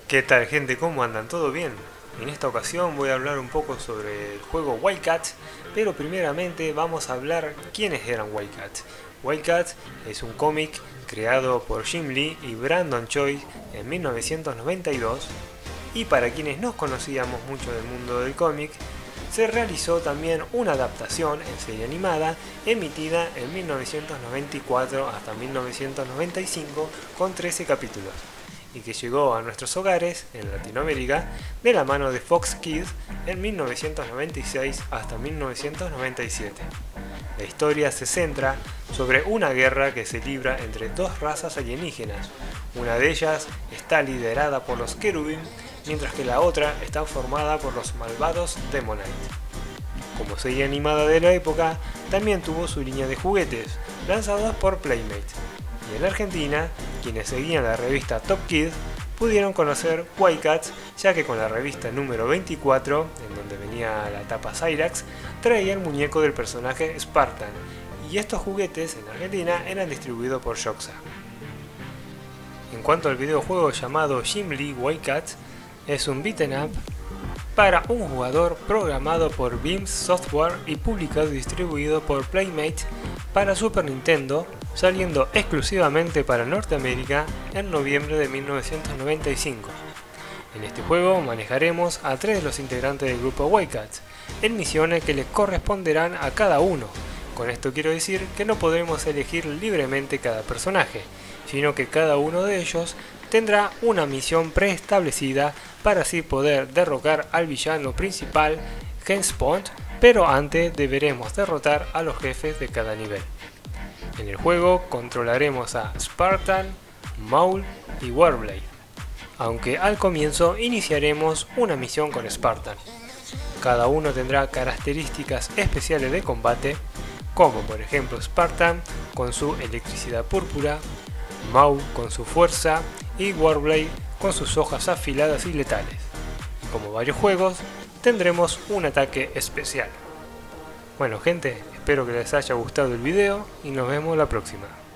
¿Qué tal, gente? ¿Cómo andan? ¿Todo bien? En esta ocasión voy a hablar un poco sobre el juego Wildcats, pero primeramente vamos a hablar quiénes eran Wildcats. Wildcats es un cómic creado por Jim Lee y Brandon Choi en 1992, y para quienes no conocíamos mucho del mundo del cómic, se realizó también una adaptación en serie animada emitida en 1994 hasta 1995 con 13 capítulos, y que llegó a nuestros hogares en Latinoamérica de la mano de Fox Kids en 1996 hasta 1997. La historia se centra sobre una guerra que se libra entre dos razas alienígenas. Una de ellas está liderada por los Querubim, mientras que la otra está formada por los malvados Demonite. Como serie animada de la época, también tuvo su línea de juguetes, lanzados por Playmate. Y en Argentina, quienes seguían la revista Top Kid pudieron conocer Wildcats, ya que con la revista número 24, en donde venía la tapa Cyrax, traía el muñeco del personaje Spartan, y estos juguetes en Argentina eran distribuidos por Shoxa. En cuanto al videojuego llamado Jim Lee Wildcats, es un beat'em up para un jugador programado por Beams Software y publicado y distribuido por Playmate para Super Nintendo, saliendo exclusivamente para Norteamérica en noviembre de 1995. En este juego manejaremos a 3 de los integrantes del grupo Wildcats, en misiones que les corresponderán a cada uno. Con esto quiero decir que no podremos elegir libremente cada personaje, sino que cada uno de ellos tendrá una misión preestablecida para así poder derrocar al villano principal, Genspont, pero antes deberemos derrotar a los jefes de cada nivel. En el juego controlaremos a Spartan, Maul y Warblade, aunque al comienzo iniciaremos una misión con Spartan. Cada uno tendrá características especiales de combate, como por ejemplo Spartan con su electricidad púrpura, Maul con su fuerza y Warblade con sus hojas afiladas y letales. Y como varios juegos, tendremos un ataque especial. Bueno gente, espero que les haya gustado el video y nos vemos la próxima.